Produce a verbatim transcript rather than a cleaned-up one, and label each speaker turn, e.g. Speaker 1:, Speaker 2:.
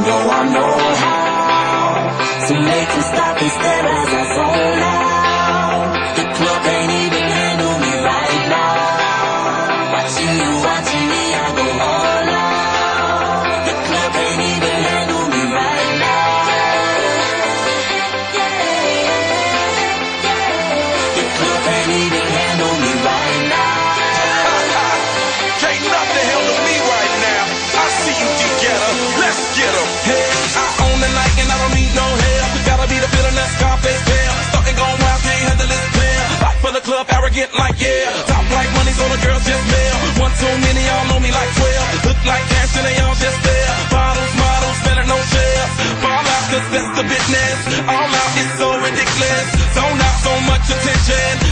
Speaker 1: know I know how to make them stop and stare as I zone out. The club ain't even handle me right now. Watching you, watching me, I go all out. The club ain't even handle me right now. Yeah, yeah, yeah. The club ain't even handle me right now.
Speaker 2: Can't nothing handle me right now. I see you, G-Getter. Let's get 'em. Hey, I own the night and I don't need no help. Gotta be the feeling that Scarface feel. Starting going wild, can't handle this player. Back for the club, arrogant like yeah. Top like money, so the girls just mail. One too many, y'all know me like twelve. Look like cash and they all just there. Bottles, models, better no shares. Fall out, cause that's the business. All out, it's so ridiculous.